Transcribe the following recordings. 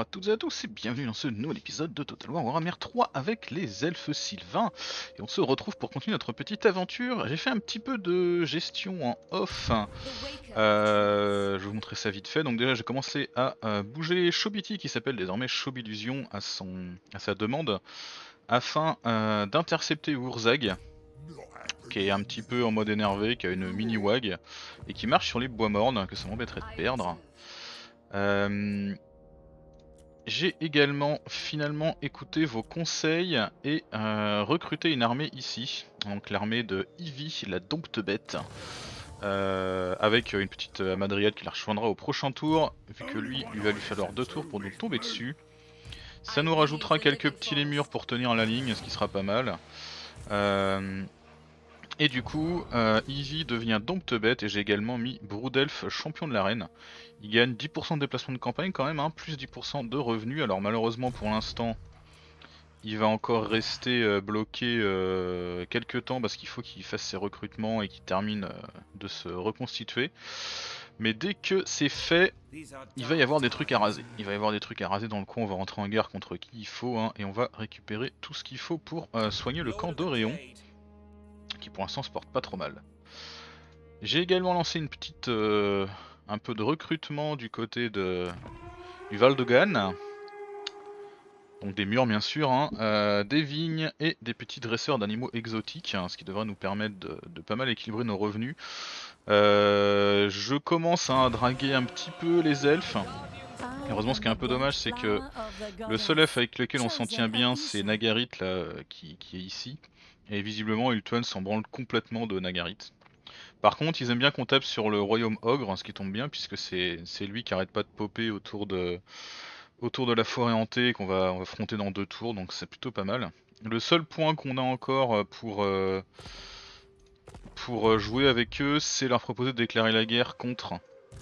à toutes et à tous et bienvenue dans ce nouvel épisode de Total War Warhammer 3 avec les elfes sylvains. Et on se retrouve pour continuer notre petite aventure. J'ai fait un petit peu de gestion en off. Je vais vous montrer ça vite fait. Donc déjà j'ai commencé à bouger Shobiti qui s'appelle désormais Shobillusion à sa demande afin d'intercepter Wurzag qui est un petit peu en mode énervé, qui a une mini wag et qui marche sur les bois mornes que ça m'embêterait de perdre. J'ai également finalement écouté vos conseils et recruté une armée ici, donc l'armée de Ivy, la dompte bête, avec une petite Amadriel qui la rejoindra au prochain tour, vu que lui va lui falloir 2 tours pour nous tomber dessus. Ça nous rajoutera quelques petits lémurs pour tenir la ligne, ce qui sera pas mal. Et du coup, Ivy devient dompte bête et j'ai également mis Broodelf champion de l'arène. Il gagne 10% de déplacement de campagne quand même, hein, plus 10% de revenus. Alors malheureusement pour l'instant, il va encore rester bloqué quelques temps parce qu'il faut qu'il fasse ses recrutements et qu'il termine de se reconstituer. Mais dès que c'est fait, il va y avoir des trucs à raser. Il va y avoir des trucs à raser dans le coin, on va rentrer en guerre contre qui il faut, hein, et on va récupérer tout ce qu'il faut pour soigner le camp d'Oréon, qui pour l'instant se porte pas trop mal. J'ai également lancé une petite un peu de recrutement du côté du Val de Gannes. Donc des murs bien sûr, hein, des vignes et des petits dresseurs d'animaux exotiques, hein, ce qui devrait nous permettre de pas mal équilibrer nos revenus. Je commence à draguer un petit peu les elfes. Heureusement, ce qui est un peu dommage, c'est que le seul elfe avec lequel on s'en tient bien, c'est Nagarit là, qui est ici. Et visiblement, Ultuan s'en branle complètement de Nagarit. Par contre, ils aiment bien qu'on tape sur le royaume ogre, ce qui tombe bien, puisque c'est lui qui arrête pas de popper autour de la forêt hantée qu'on va affronter dans 2 tours, donc c'est plutôt pas mal. Le seul point qu'on a encore pour jouer avec eux, c'est leur proposer de déclarer la guerre contre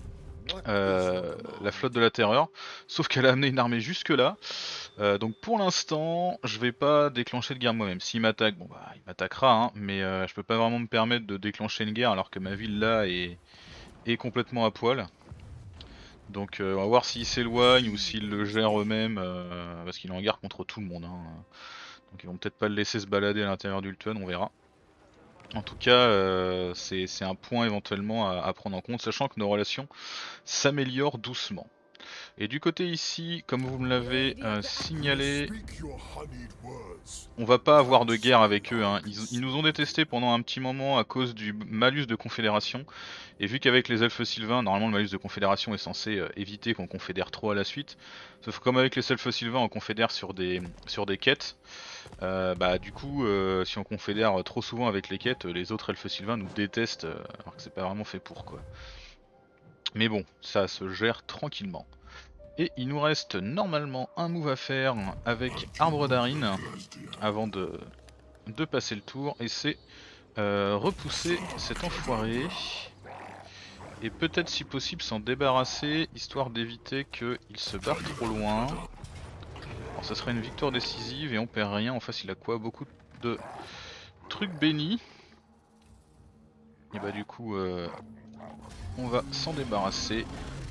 la flotte de la terreur, sauf qu'elle a amené une armée jusque là, donc pour l'instant je vais pas déclencher de guerre moi-même. S'il m'attaque, bon bah il m'attaquera, hein, mais je peux pas vraiment me permettre de déclencher une guerre alors que ma ville là est complètement à poil. Donc on va voir s'ils s'éloignent ou s'ils le gèrent eux-mêmes, parce qu'il est en guerre contre tout le monde, hein. Donc ils vont peut-être pas le laisser se balader à l'intérieur d'Ultuan, on verra. En tout cas, c'est un point éventuellement à prendre en compte, sachant que nos relations s'améliorent doucement. Et du côté ici, comme vous me l'avez signalé, on va pas avoir de guerre avec eux, hein. Ils nous ont détestés pendant un petit moment à cause du malus de confédération. Et vu qu'avec les elfes sylvains, normalement le malus de confédération est censé éviter qu'on confédère trop à la suite. Sauf que comme avec les elfes sylvains on confédère sur des quêtes, bah du coup si on confédère trop souvent avec les quêtes, les autres elfes sylvains nous détestent alors que c'est pas vraiment fait pour quoi. Mais bon, ça se gère tranquillement. Et il nous reste normalement un move à faire avec Arbre d'Arin avant de passer le tour, et c'est repousser cet enfoiré. Et peut-être si possible s'en débarrasser, histoire d'éviter qu'il se barre trop loin. Alors ça serait une victoire décisive et on perd rien, en face il a quoi? Beaucoup de trucs bénis. Et bah du coup on va s'en débarrasser.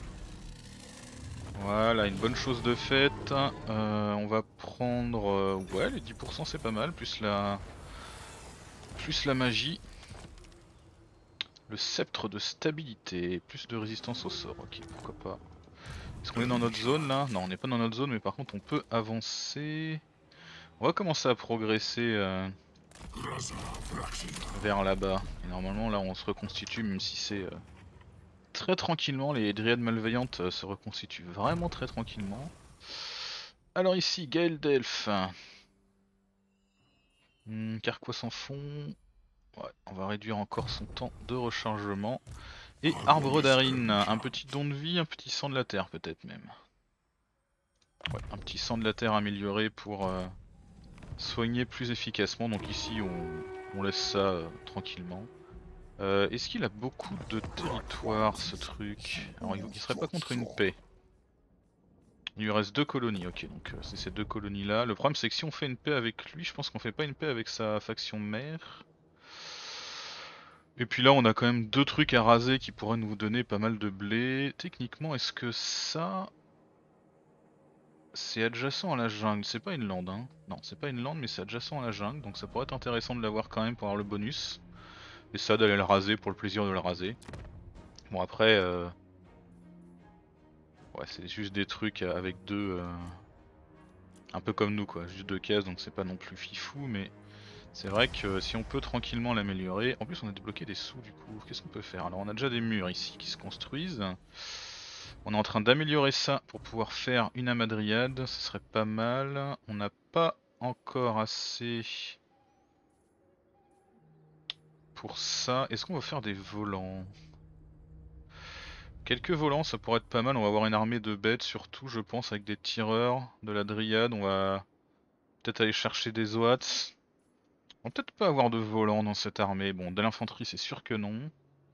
Voilà, une bonne chose de faite. On va prendre ouais, les 10% c'est pas mal, plus la magie. Le sceptre de stabilité, plus de résistance au sort, ok, pourquoi pas. Est-ce qu'on est dans notre zone là? Non, on n'est pas dans notre zone, mais par contre on peut avancer. On va commencer à progresser vers là-bas. Et normalement là on se reconstitue, même si c'est très tranquillement. Les dryades malveillantes se reconstituent vraiment très tranquillement. Alors ici, Gaël d'Elf. Carquois sans fond. Ouais, on va réduire encore son temps de rechargement. Et Arbre d'Arin, un petit don de vie, un petit sang de la terre peut-être même. Ouais, un petit sang de la terre amélioré pour soigner plus efficacement. Donc ici on laisse ça tranquillement. Est-ce qu'il a beaucoup de territoire ce truc? Alors il serait pas contre une paix. Il lui reste 2 colonies, ok, donc c'est ces 2 colonies là. Le problème c'est que si on fait une paix avec lui, je pense qu'on fait pas une paix avec sa faction mère. Et puis là on a quand même 2 trucs à raser qui pourraient nous donner pas mal de blé. Techniquement est-ce que ça... c'est adjacent à la jungle, c'est pas une lande hein. Non, c'est pas une lande mais c'est adjacent à la jungle, donc ça pourrait être intéressant de l'avoir quand même pour avoir le bonus. Et ça d'aller le raser pour le plaisir de le raser. Bon après, ouais c'est juste des trucs avec deux... un peu comme nous quoi, juste deux cases donc c'est pas non plus fifou mais... C'est vrai que si on peut tranquillement l'améliorer, en plus on a débloqué des sous du coup, qu'est-ce qu'on peut faire? Alors on a déjà des murs ici qui se construisent. On est en train d'améliorer ça pour pouvoir faire une amadriade, ce serait pas mal. On n'a pas encore assez pour ça. Est-ce qu'on va faire des volants? Quelques volants ça pourrait être pas mal, on va avoir une armée de bêtes surtout je pense avec des tireurs, de la dryade, on va peut-être aller chercher des Oats. On va peut-être pas avoir de volants dans cette armée, bon de l'infanterie c'est sûr que non.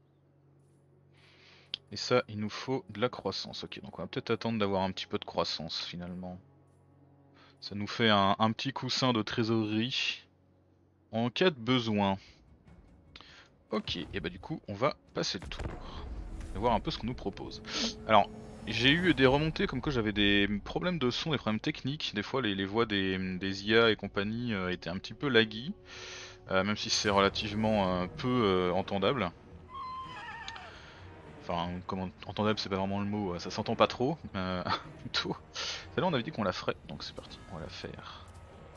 Et ça, il nous faut de la croissance. Ok, donc on va peut-être attendre d'avoir un petit peu de croissance finalement. Ça nous fait un petit coussin de trésorerie en cas de besoin. Ok, et bah du coup, on va passer le tour. Et voir un peu ce qu'on nous propose. Alors, j'ai eu des remontées comme quoi j'avais des problèmes de son, des problèmes techniques. Des fois, les voix des IA et compagnie étaient un petit peu laggy. Même si c'est relativement peu entendable. Enfin, comment entendable, c'est pas vraiment le mot, ça s'entend pas trop, plutôt. Celle-là, on avait dit qu'on la ferait, donc c'est parti, on va la faire.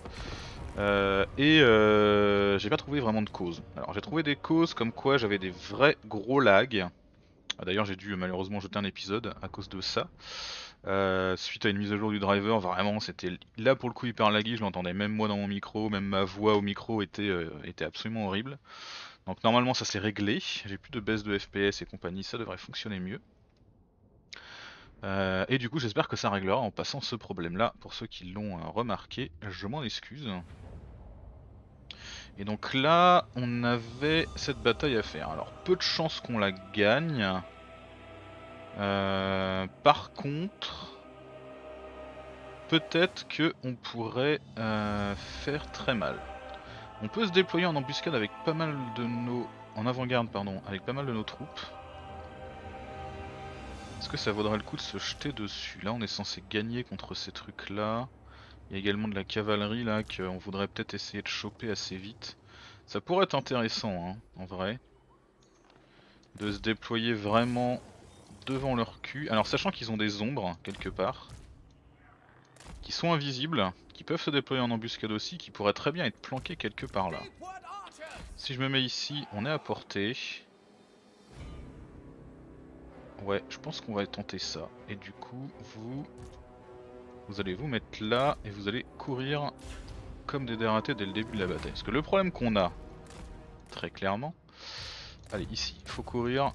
J'ai pas trouvé vraiment de cause. Alors, j'ai trouvé des causes comme quoi j'avais des vrais gros lags. D'ailleurs, j'ai dû malheureusement jeter un épisode à cause de ça. Suite à une mise à jour du driver, vraiment, c'était là pour le coup hyper laggy. Je l'entendais même moi dans mon micro, même ma voix au micro était absolument horrible. Donc normalement ça s'est réglé, j'ai plus de baisse de FPS et compagnie, ça devrait fonctionner mieux. Et du coup j'espère que ça réglera en passant ce problème là, pour ceux qui l'ont remarqué, je m'en excuse. Et donc là on avait cette bataille à faire, alors peu de chances qu'on la gagne. Par contre, peut-être que on pourrait faire très mal. On peut se déployer en embuscade avec pas mal de nos... en avant-garde pardon, avec pas mal de nos troupes. Est-ce que ça vaudrait le coup de se jeter dessus? Là on est censé gagner contre ces trucs là. Il y a également de la cavalerie là qu'on voudrait peut-être essayer de choper assez vite. Ça pourrait être intéressant hein, en vrai. De se déployer vraiment devant leur cul. Alors sachant qu'ils ont des ombres quelque part. Qui sont invisibles. Qui peuvent se déployer en embuscade aussi. Qui pourraient très bien être planqués quelque part là. Si je me mets ici on est à portée. Ouais je pense qu'on va tenter ça. Et du coup vous allez vous mettre là et vous allez courir comme des dératés dès le début de la bataille. Parce que le problème qu'on a, très clairement, allez ici, faut courir,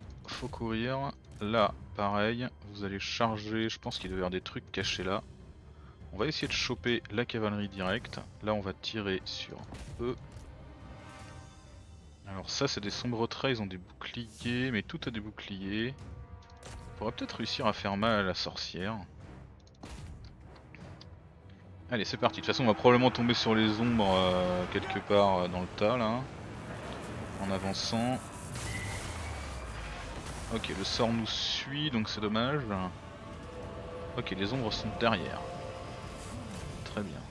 là pareil, vous allez charger, je pense qu'il doit y avoir des trucs cachés là. On va essayer de choper la cavalerie directe, là on va tirer sur eux. Alors ça c'est des sombres traits, ils ont des boucliers, mais tout a des boucliers. On pourrait peut-être réussir à faire mal à la sorcière. Allez c'est parti, de toute façon on va probablement tomber sur les ombres quelque part dans le tas là. En avançant. Ok le sort nous suit donc c'est dommage. Ok les ombres sont derrière. Très bien.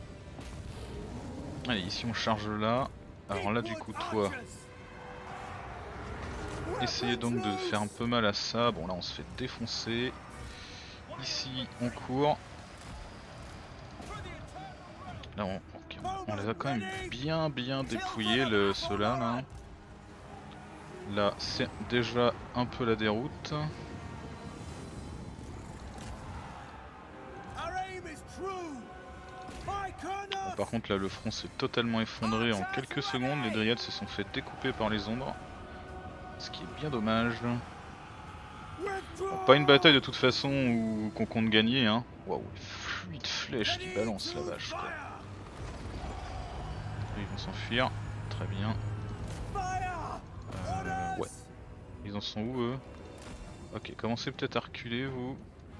Allez ici on charge là. Alors là du coup toi. Essayez donc de faire un peu mal à ça. Bon là on se fait défoncer. Ici on court. Là on les a quand même bien dépouillés ceux-là là. Là c'est déjà un peu la déroute. Bon, par contre là le front s'est totalement effondré en quelques secondes, les dryades se sont fait découper par les ombres. Ce qui est bien dommage. Bon, pas une bataille de toute façon où qu'on compte gagner hein. Waouh, fluide flèche qui balance la vache quoi. Ils vont s'enfuir, très bien. Ouais. Ils en sont où eux? Ok, commencez peut-être à reculer vous.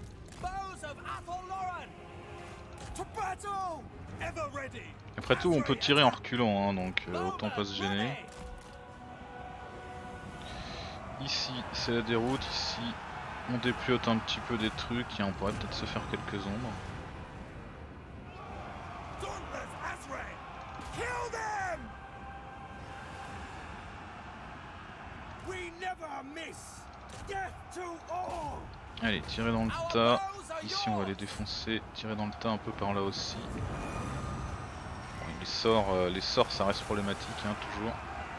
Après tout on peut tirer en reculant hein, donc autant pas se gêner. Ici c'est la déroute, ici on dépiote un petit peu des trucs et on pourrait peut-être se faire quelques ombres. Allez, tirer dans le tas. Ici on va les défoncer. Tirer dans le tas un peu par là aussi. Bon, les sorts ça reste problématique hein, toujours.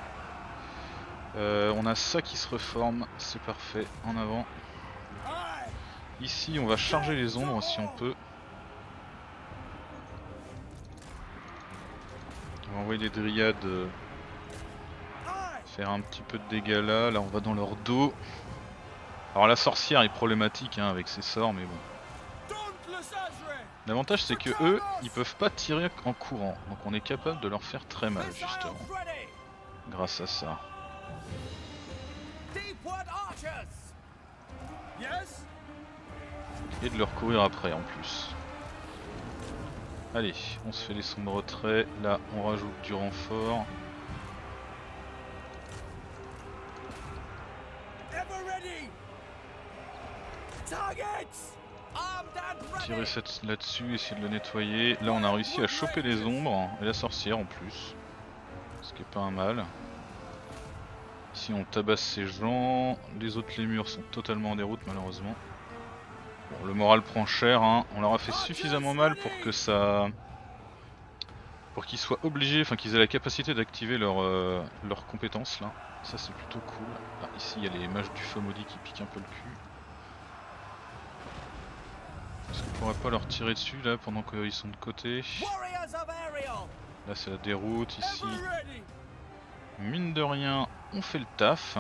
On a ça qui se reforme, c'est parfait, en avant. Ici on va charger les ombres si on peut. On va envoyer les dryades faire un petit peu de dégâts là. Là on va dans leur dos. Alors la sorcière est problématique hein, avec ses sorts mais bon. L'avantage c'est que eux ils peuvent pas tirer en courant. Donc on est capable de leur faire très mal justement. Grâce à ça. Et de leur courir après en plus. Allez, on se fait les sombres retraits. Là on rajoute du renfort. Tirer là-dessus, essayer de le nettoyer. Là on a réussi à choper les ombres et la sorcière en plus. Ce qui est pas un mal. Ici on tabasse ces gens. Les autres les murs sont totalement en déroute malheureusement. Bon, le moral prend cher hein. On leur a fait suffisamment mal pour que ça... pour qu'ils soient obligés, enfin qu'ils aient la capacité d'activer leurs compétences là. Ça c'est plutôt cool. Ah, ici il y a les mages du feu maudit qui piquent un peu le cul. Est-ce qu'on pourrait pas leur tirer dessus là pendant qu'ils sont de côté? Là c'est la déroute ici. Mine de rien, on fait le taf.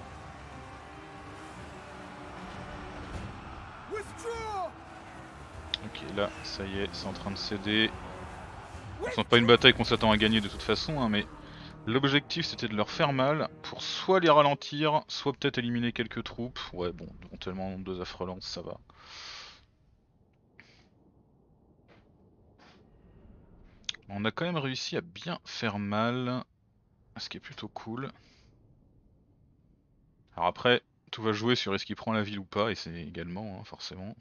Ok là ça y est, c'est en train de céder. C'est pas une bataille qu'on s'attend à gagner de toute façon hein, mais l'objectif c'était de leur faire mal pour soit les ralentir, soit peut-être éliminer quelques troupes. Ouais bon, éventuellement 2 affrelances ça va. On a quand même réussi à bien faire mal, ce qui est plutôt cool. Alors après, tout va jouer sur est-ce qu'il prend la ville ou pas, et c'est également, hein, forcément.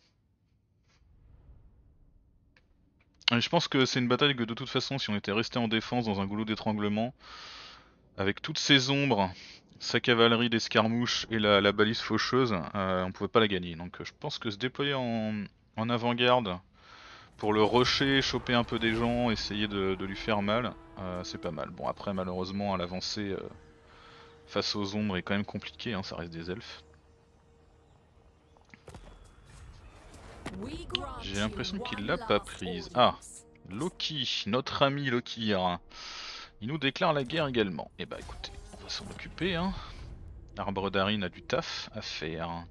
Et je pense que c'est une bataille que de toute façon, si on était resté en défense dans un goulot d'étranglement, avec toutes ces ombres, sa cavalerie d'escarmouches et la balise faucheuse, on pouvait pas la gagner. Donc je pense que se déployer en avant-garde pour le rusher, choper un peu des gens, essayer de lui faire mal, c'est pas mal. Bon après malheureusement à l'avancée face aux ombres est quand même compliqué, hein, ça reste des elfes. J'ai l'impression qu'il l'a pas prise. Ah, Loki, notre ami Loki, hein. Il nous déclare la guerre également. Et bah écoutez, on va s'en occuper hein. Arbre d'Arin a du taf à faire.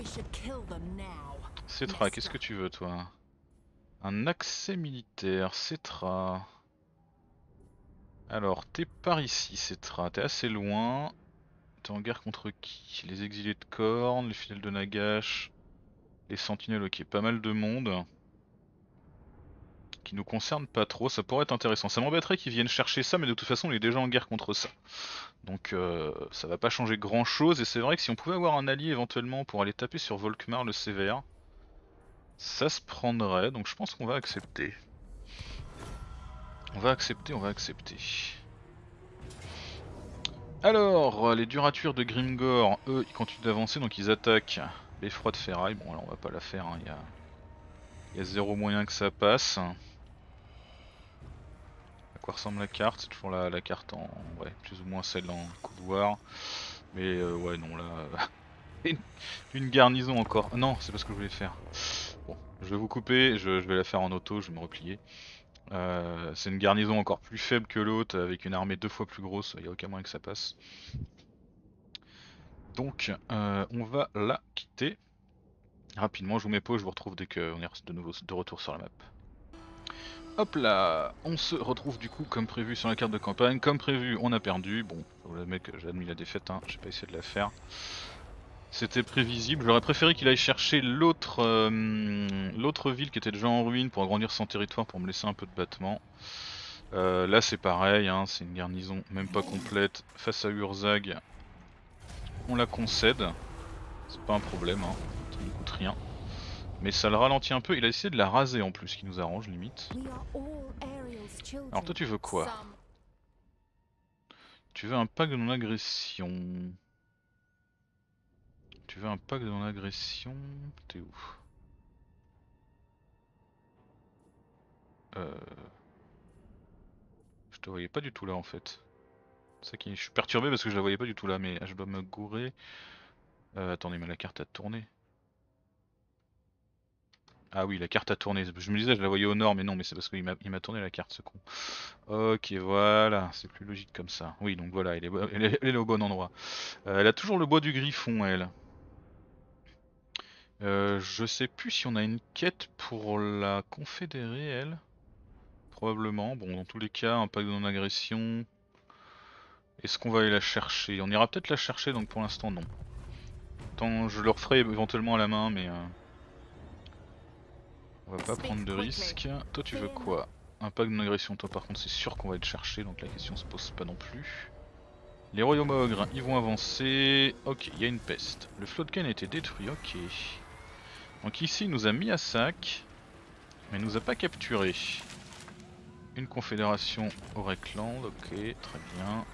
Cetra, qu'est-ce que tu veux toi? Un accès militaire, Cetra. Alors, t'es par ici, Cetra, t'es assez loin. T'es en guerre contre qui? Les exilés de Khorne, les fidèles de Nagash, les sentinelles, ok, pas mal de monde. Qui nous concerne pas trop, ça pourrait être intéressant. Ça m'embêterait qu'ils viennent chercher ça, mais de toute façon on est déjà en guerre contre ça. Donc ça va pas changer grand chose, et c'est vrai que si on pouvait avoir un allié éventuellement pour aller taper sur Volkmar le Sévère, ça se prendrait, donc je pense qu'on va accepter. On va accepter. Alors, les duratures de Grimgor, eux, ils continuent d'avancer, donc ils attaquent l'effroi de ferraille. Bon, là on va pas la faire, hein. Il y a zéro moyen que ça passe. À quoi ressemble la carte? C'est toujours la carte en... ouais, plus ou moins celle en couloir. Mais ouais, non, là... une garnison encore. Non, c'est pas ce que je voulais faire. Bon, je vais vous couper, je vais la faire en auto, je vais me replier. C'est une garnison encore plus faible que l'autre, avec une armée 2 fois plus grosse, il n'y a aucun moyen que ça passe. Donc, on va la quitter. Rapidement, je vous mets pause, je vous retrouve dès qu'on est de nouveau de retour sur la map. Hop là, on se retrouve du coup comme prévu sur la carte de campagne. Comme prévu, on a perdu. Bon, le mec, j'ai admis la défaite, hein. J'ai pas essayé de la faire. C'était prévisible. J'aurais préféré qu'il aille chercher l'autre ville qui était déjà en ruine pour agrandir son territoire, pour me laisser un peu de battement. Là c'est pareil, hein, c'est une garnison même pas complète face à Urzag. On la concède, c'est pas un problème, hein, ça ne coûte rien. Mais ça le ralentit un peu, il a essayé de la raser en plus, ce qui nous arrange limite. Alors toi tu veux quoi? Tu veux un pack de non-agression. Tu veux un pack de non-agression. T'es où? Je te voyais pas du tout là en fait. C'est ça qui... Je suis perturbé parce que je la voyais pas du tout là, mais je dois me gourer. Attendez, mais la carte a tourné. Ah oui, la carte a tourné. Je me disais, je la voyais au nord, mais non, mais c'est parce qu'il m'a tourné la carte, ce con. Ok, voilà, c'est plus logique comme ça. Oui, donc voilà, elle est au bon endroit. Elle a toujours le bois du griffon, elle. Je sais plus si on a une quête pour la confédérer, elle. Probablement. Bon, dans tous les cas, un pack de non-agression. Est-ce qu'on va aller la chercher? On ira peut-être la chercher, donc pour l'instant, non. Tant je le referai éventuellement à la main, mais on va pas prendre de risques. Toi, tu veux quoi? Un pack de non-agression. Toi, par contre, c'est sûr qu'on va le chercher, donc la question se pose pas non plus. Les royaumes ogres, ils vont avancer. Ok, il y a une peste. Le Floodken a été détruit, ok. Donc ici, il nous a mis à sac, mais il nous a pas capturé. Une confédération au Rekland, ok, très bien.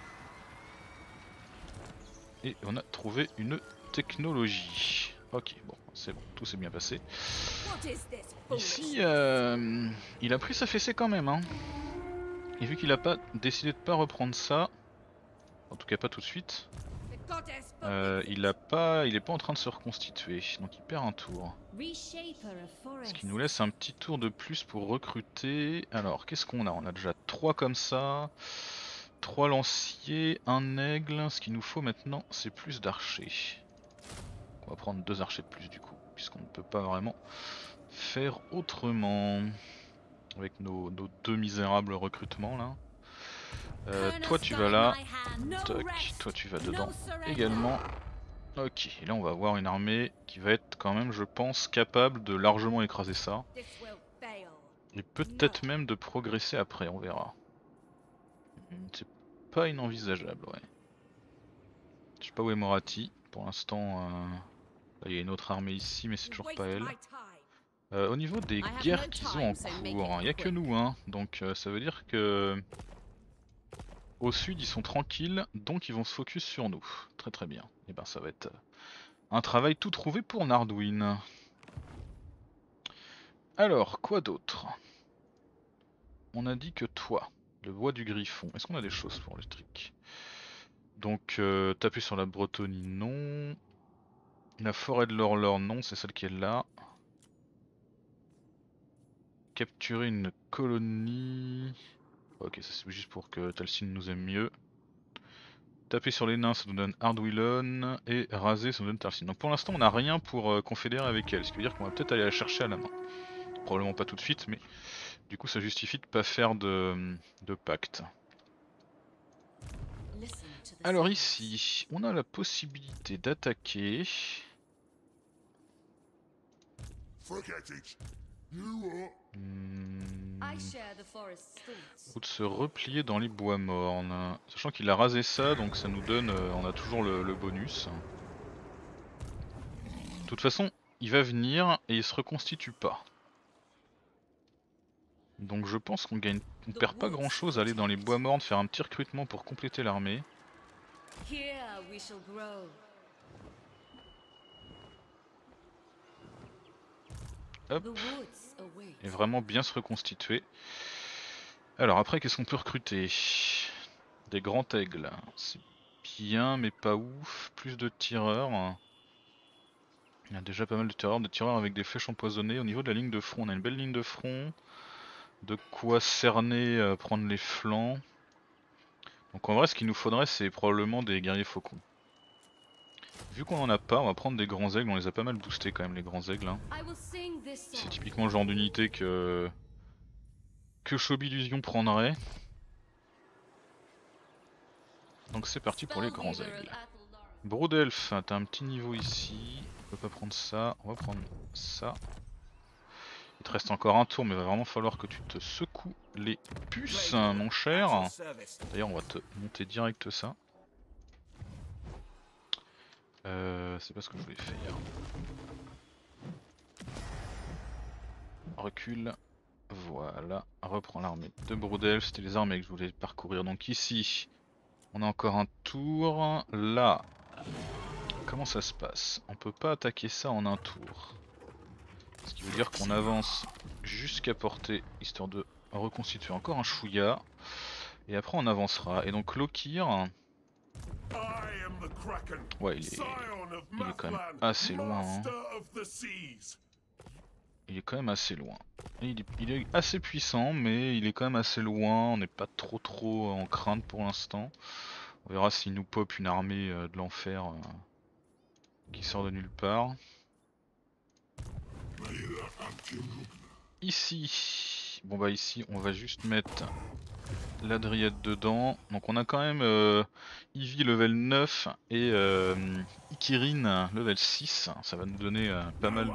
Et on a trouvé une technologie. Ok, bon, c'est bon, tout s'est bien passé. Ici, il a pris sa fessée quand même, hein. Et vu qu'il a pas décidé de pas reprendre ça, en tout cas pas tout de suite, il est pas en train de se reconstituer, donc il perd un tour. Ce qui nous laisse un petit tour de plus pour recruter. Alors, qu'est-ce qu'on a? On a déjà 3 comme ça, 3 lanciers, un aigle. Ce qu'il nous faut maintenant, c'est plus d'archers. On va prendre 2 archers de plus du coup, puisqu'on ne peut pas vraiment faire autrement avec nos 2 misérables recrutements là. Toi tu vas là, toc, toi tu vas dedans également. Ok, et là on va avoir une armée qui va être quand même, je pense, capable de largement écraser ça. Et peut-être même de progresser après, on verra. C'est pas inenvisageable, ouais. Je sais pas où est Morati, pour l'instant il y a une autre armée ici mais c'est toujours pas elle. Au niveau des guerres qu'ils ont en cours, il n'y a que nous, hein, donc ça veut dire que au sud ils sont tranquilles, donc ils vont se focus sur nous. Très très bien. Et ben ça va être un travail tout trouvé pour Nardwin. Alors, quoi d'autre? On a dit que toi, le bois du griffon, est-ce qu'on a des choses pour le trick? Donc taper sur la Bretonie, non. La forêt de l'Orlor, non, c'est celle qui est là. Capturer une colonie... Ok, ça c'est juste pour que Talcine nous aime mieux. Taper sur les nains, ça nous donne Ardwillon, et raser, ça nous donne Talcine. Donc pour l'instant on n'a rien pour confédérer avec elle, ce qui veut dire qu'on va peut-être aller la chercher à la main. Probablement pas tout de suite, mais du coup ça justifie de pas faire de pacte. Alors ici, on a la possibilité d'attaquer... Ou de se replier dans les bois mornes. Sachant qu'il a rasé ça, donc ça nous donne... on a toujours le bonus. De toute façon, il va venir et il se reconstitue pas. Donc je pense qu'on gagne... on perd pas grand chose à aller dans les bois mornes, faire un petit recrutement pour compléter l'armée. Hop. Et vraiment bien se reconstituer. Alors après, qu'est-ce qu'on peut recruter? Des grands aigles. C'est bien, mais pas ouf. Plus de tireurs. Il y a déjà pas mal de tireurs avec des flèches empoisonnées. Au niveau de la ligne de front, on a une belle ligne de front. De quoi cerner, prendre les flancs. Donc en vrai, ce qu'il nous faudrait, c'est probablement des guerriers faucons. Vu qu'on en a pas, on va prendre des grands aigles. On les a pas mal boostés quand même, les grands aigles. Hein. C'est typiquement le genre d'unité que Chobillusion prendrait. Donc c'est parti pour les grands aigles. Brodelf, t'as un petit niveau ici. On peut pas prendre ça, on va prendre ça. Il te reste encore un tour, mais il va vraiment falloir que tu te secoues les puces, mon cher. D'ailleurs, on va te monter direct ça. C'est pas ce que je voulais faire. recule. Voilà, reprends l'armée de Broodel, c'était les armées que je voulais parcourir. Donc ici, on a encore un tour. Là, comment ça se passe? On peut pas attaquer ça en un tour. Ce qui veut dire qu'on avance jusqu'à portée, histoire de reconstituer encore un chouïa. Et après on avancera. Et donc Lokir... Ouais, il est quand même assez loin. Hein. Il est quand même assez loin. Il est assez puissant, mais il est quand même assez loin. On n'est pas trop en crainte pour l'instant. On verra s'il nous pop une armée de l'enfer qui sort de nulle part. Ici, bon bah ici on va juste mettre la Dryade dedans. Donc on a quand même Ivy level 9 et Ikirin level 6. Ça va nous donner pas mal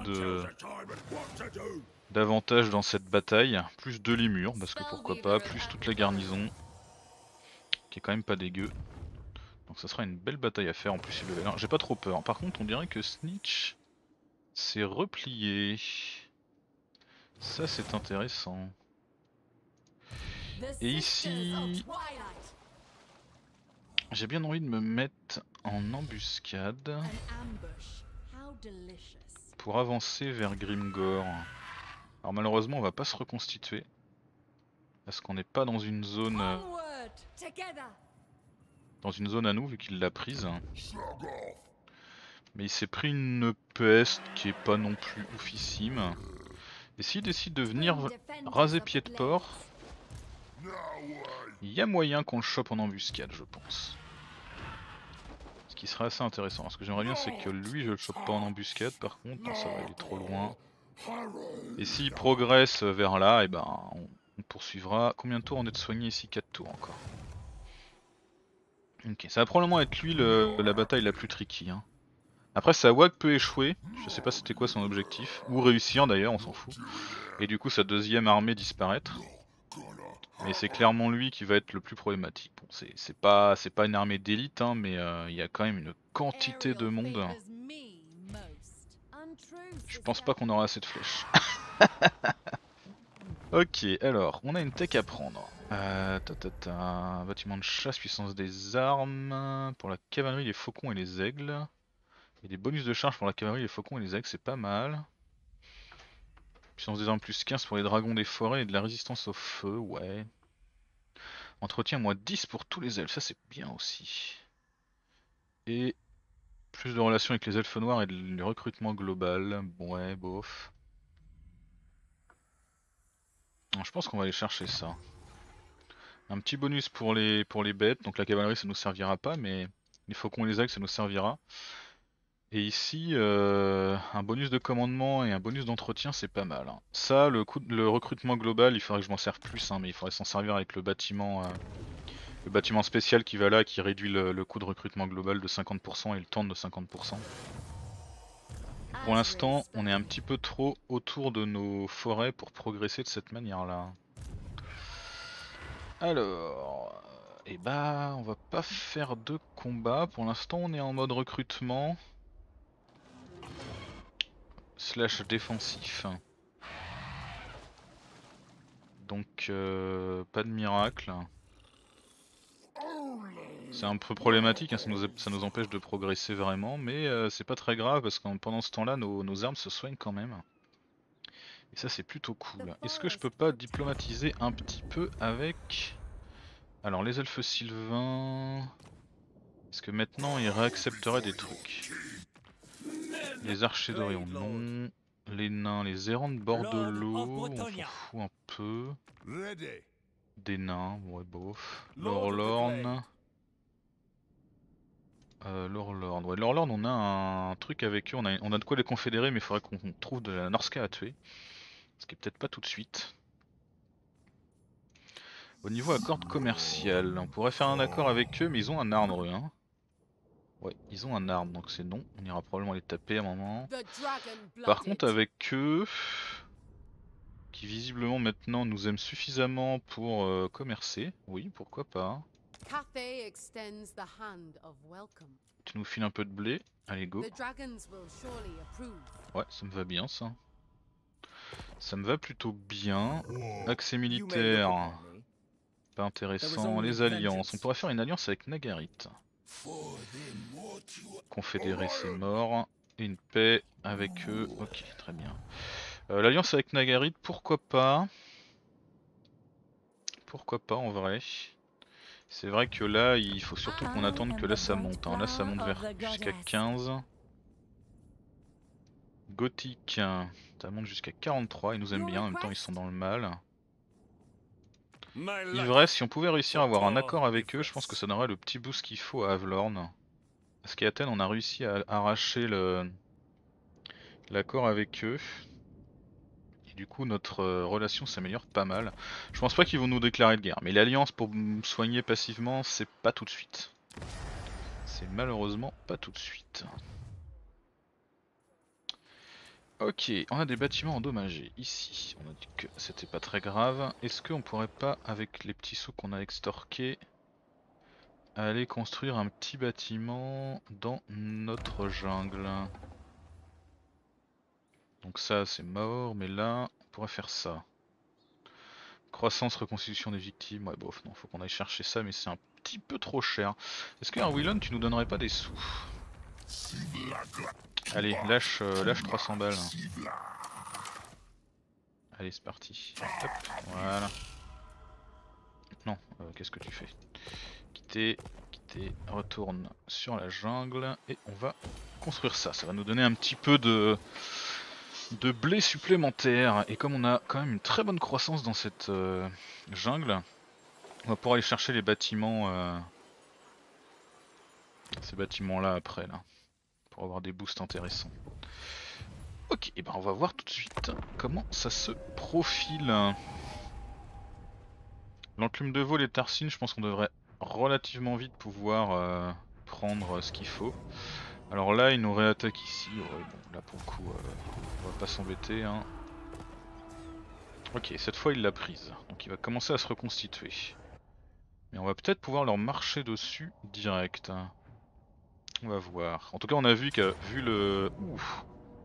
d'avantages dans cette bataille. Plus de les murs, parce que pourquoi pas, plus toute la garnison. Qui est quand même pas dégueu. Donc ça sera une belle bataille à faire en plus level 1. J'ai pas trop peur. Par contre on dirait que Snitch s'est replié. Ça c'est intéressant. Et ici, j'ai bien envie de me mettre en embuscade pour avancer vers Grimgor. Alors malheureusement on va pas se reconstituer parce qu'on n'est pas dans une zone à nous vu qu'il l'a prise. Mais il s'est pris une peste qui est pas non plus oufissime. Et s'il décide de venir raser pied de porc, il y a moyen qu'on le chope en embuscade, je pense. Ce qui serait assez intéressant. Ce que j'aimerais bien, c'est que lui, je le chope pas en embuscade. Par contre, non, ça va, il est trop loin. Et s'il progresse vers là, et ben, on poursuivra. Combien de tours on est de soigné ici? 4 tours encore. Ok, ça va probablement être lui la bataille la plus tricky. Hein. Après, sa WAG peut échouer. Je sais pas c'était quoi son objectif. Ou réussir d'ailleurs, on s'en fout. Et du coup, sa deuxième armée disparaître. Mais c'est clairement lui qui va être le plus problématique. Bon, c'est pas une armée d'élite, hein, mais il y a quand même une quantité de monde. Je pense pas qu'on aura assez de flèches. Ok, alors, on a une tech à prendre. Bâtiment de chasse, puissance des armes. Pour la cavalerie, les faucons et les aigles. Et des bonus de charge pour la cavalerie, les faucons et les aigles, c'est pas mal. Puissance des armes plus 15 pour les dragons des forêts et de la résistance au feu, ouais. Entretien moins 10 pour tous les elfes, ça c'est bien aussi. Et plus de relations avec les elfes noirs et le recrutement global, ouais, bof. Je pense qu'on va aller chercher ça. Un petit bonus pour les bêtes, donc la cavalerie ça nous servira pas, mais les faucons et les aigles ça nous servira. Et ici, un bonus de commandement et un bonus d'entretien c'est pas mal. Hein. Ça, le recrutement global, il faudrait que je m'en serve plus, hein, mais il faudrait s'en servir avec le bâtiment spécial qui va là, qui réduit le coût de recrutement global de 50% et le temps de 50%. Pour l'instant, on est un petit peu trop autour de nos forêts pour progresser de cette manière-là. Alors, et bah, on va pas faire de combat. Pour l'instant, on est en mode recrutement slash défensif. Donc, pas de miracle. C'est un peu problématique, hein, ça nous empêche de progresser vraiment, mais c'est pas très grave parce que pendant ce temps-là, nos armes se soignent quand même. Et ça c'est plutôt cool. Est-ce que je peux pas diplomatiser un petit peu avec... Alors les elfes sylvains... Est-ce que maintenant ils réaccepteraient des trucs? Les archers d'Orion, non. Les nains, les errants de bord de l'eau, on s'en fout un peu. Des nains, ouais bof. L'Orlorn... L'Orlorn, ouais, l'Orlorn on a un truc avec eux, on a de quoi les confédérer mais il faudrait qu'on trouve de la Norska à tuer. Ce qui est peut-être pas tout de suite. Au niveau accord commercial, on pourrait faire un accord avec eux mais ils ont un arbre eux, hein. Ouais, ils ont un arbre donc c'est non, on ira probablement les taper à un moment. Par contre avec eux, qui visiblement maintenant nous aiment suffisamment pour commercer, oui pourquoi pas. Tu nous files un peu de blé, allez go. Ouais, ça me va bien ça. Ça me va plutôt bien. Accès militaire, pas intéressant. Les alliances, on pourrait faire une alliance avec Nagarit. Confédéré, c'est mort. Et une paix avec eux, ok, très bien. L'alliance avec Nagarit, pourquoi pas? Pourquoi pas en vrai? C'est vrai que là, il faut surtout qu'on attende que là ça monte. Hein. Là ça monte vers jusqu'à 15. Gothique, ça monte jusqu'à 43, ils nous aiment bien, en même temps ils sont dans le mal. Ivresse, si on pouvait réussir à avoir un accord avec eux, je pense que ça donnerait le petit boost qu'il faut à Avelorn. Parce qu'à Athènes, on a réussi à arracher l'accord avec eux. Et du coup, notre relation s'améliore pas mal. Je pense pas qu'ils vont nous déclarer de guerre. Mais l'alliance pour me soigner passivement, c'est pas tout de suite. C'est malheureusement pas tout de suite. Ok, on a des bâtiments endommagés ici. On a dit que c'était pas très grave. Est-ce qu'on pourrait pas, avec les petits sous qu'on a extorqués, aller construire un petit bâtiment dans notre jungle? Donc ça c'est mort, mais là on pourrait faire ça. Croissance, reconstitution des victimes, ouais bof, non, faut qu'on aille chercher ça, mais c'est un petit peu trop cher. Est-ce que Arwillon, tu nous donnerais pas des sous? Allez, lâche 300 balles. Allez, c'est parti. Hop, voilà. Non, qu'est-ce que tu fais? Quitter, retourne sur la jungle et on va construire ça. Ça va nous donner un petit peu de blé supplémentaire. Et comme on a quand même une très bonne croissance dans cette jungle, on va pouvoir aller chercher les bâtiments, ces bâtiments là après là, pour avoir des boosts intéressants. Ok, et ben on va voir tout de suite comment ça se profile. L'enclume de vol et Tarsine, je pense qu'on devrait relativement vite pouvoir prendre ce qu'il faut. Alors là, il nous réattaque ici. Ouais, bon, là pour le coup, on va pas s'embêter. Hein. Ok, cette fois il l'a prise. Donc il va commencer à se reconstituer. Mais on va peut-être pouvoir leur marcher dessus direct. On va voir. En tout cas, on a vu que, vu le... Ouf.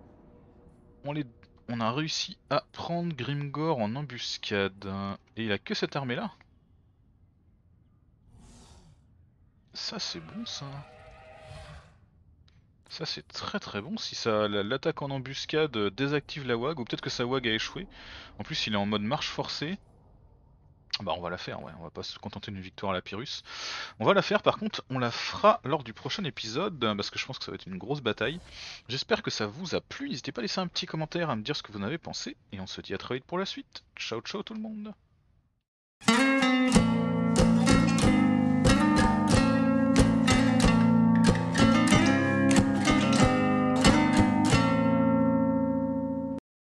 On a réussi à prendre Grimgor en embuscade. Et il a que cette armée là? Ça c'est bon ça. Ça c'est très très bon. Si ça l'attaque en embuscade désactive la WAG, ou peut-être que sa WAG a échoué. En plus il est en mode marche forcée. Bah on va la faire, ouais, on va pas se contenter d'une victoire à la Pyrrhus. On va la faire, par contre on la fera lors du prochain épisode, parce que je pense que ça va être une grosse bataille. J'espère que ça vous a plu, n'hésitez pas à laisser un petit commentaire, à me dire ce que vous en avez pensé, et on se dit à très vite pour la suite. Ciao ciao tout le monde.